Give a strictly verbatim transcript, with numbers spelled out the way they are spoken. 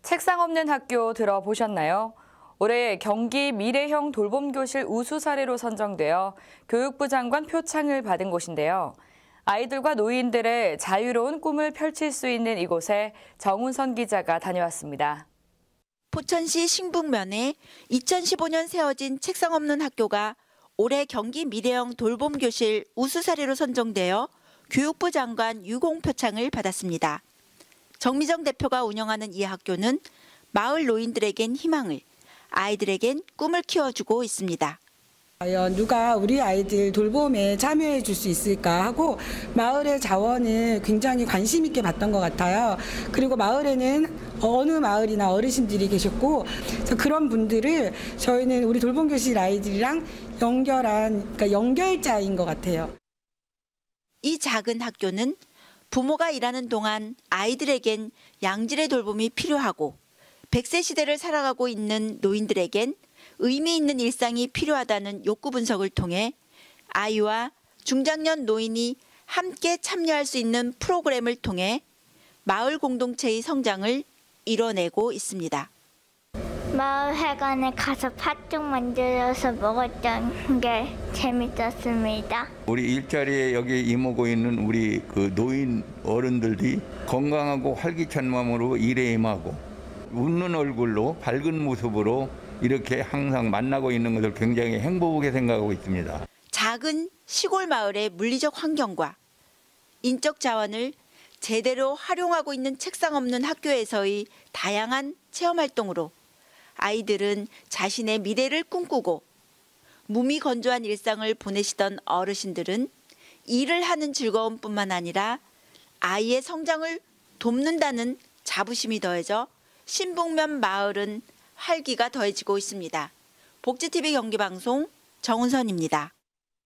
책상 없는 학교 들어보셨나요? 올해 경기 미래형 돌봄교실 우수 사례로 선정되어 교육부 장관 표창을 받은 곳인데요. 아이들과 노인들의 자유로운 꿈을 펼칠 수 있는 이곳에 정운선 기자가 다녀왔습니다. 포천시 신북면에 이천십오 년 세워진 책상 없는 학교가 올해 경기 미래형 돌봄교실 우수 사례로 선정되어 교육부 장관 유공표창을 받았습니다. 정미정 대표가 운영하는 이 학교는 마을 노인들에겐 희망을, 아이들에겐 꿈을 키워주고 있습니다. 과연 누가 우리 아이들 돌봄에 참여해 줄 수 있을까 하고 마을의 자원을 굉장히 관심 있게 봤던 것 같아요. 그리고 마을에는 어느 마을이나 어르신들이 계셨고 그런 분들을 저희는 우리 돌봄교실 아이들이랑 연결한, 그러니까 연결자인 것 같아요. 이 작은 학교는 부모가 일하는 동안 아이들에겐 양질의 돌봄이 필요하고 백 세 시대를 살아가고 있는 노인들에겐 의미 있는 일상이 필요하다는 욕구 분석을 통해 아이와 중장년 노인이 함께 참여할 수 있는 프로그램을 통해 마을 공동체의 성장을 이뤄내고 있습니다. 마을회관에 가서 팥죽 만들어서 먹었던 게 재밌었습니다. 우리 일자리에 여기 임하고 있는 우리 그 노인 어른들이 건강하고 활기찬 마음으로 일에 임하고 웃는 얼굴로 밝은 모습으로 이렇게 항상 만나고 있는 것을 굉장히 행복하게 생각하고 있습니다. 작은 시골 마을의 물리적 환경과 인적 자원을 제대로 활용하고 있는 책상 없는 학교에서의 다양한 체험 활동으로 아이들은 자신의 미래를 꿈꾸고 몸이 건조한 일상을 보내시던 어르신들은 일을 하는 즐거움뿐만 아니라 아이의 성장을 돕는다는 자부심이 더해져 신북면 마을은 활기가 더해지고 있습니다. 복지티비 경기방송 정운선입니다.